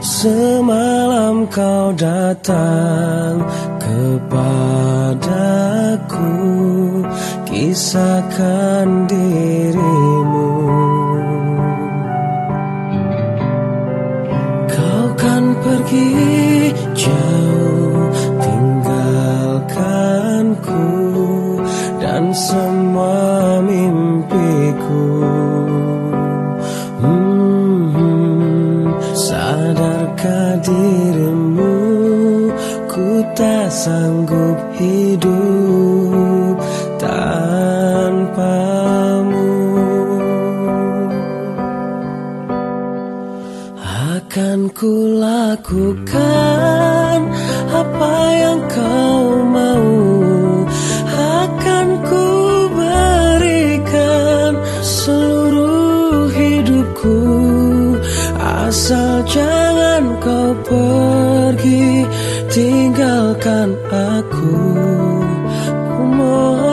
Semalam kau datang kepadaku, kisahkan dirimu. Kau kan pergi jauh, tinggalkanku dan semua mimpiku. Sadarkah dirimu, ku tak sanggup hidup tanpamu. Akan ku lakukan apa yang kau mau, akan ku berikan seluruh hidupku, asal jangan kau pergi tinggalkan aku. Ku mohon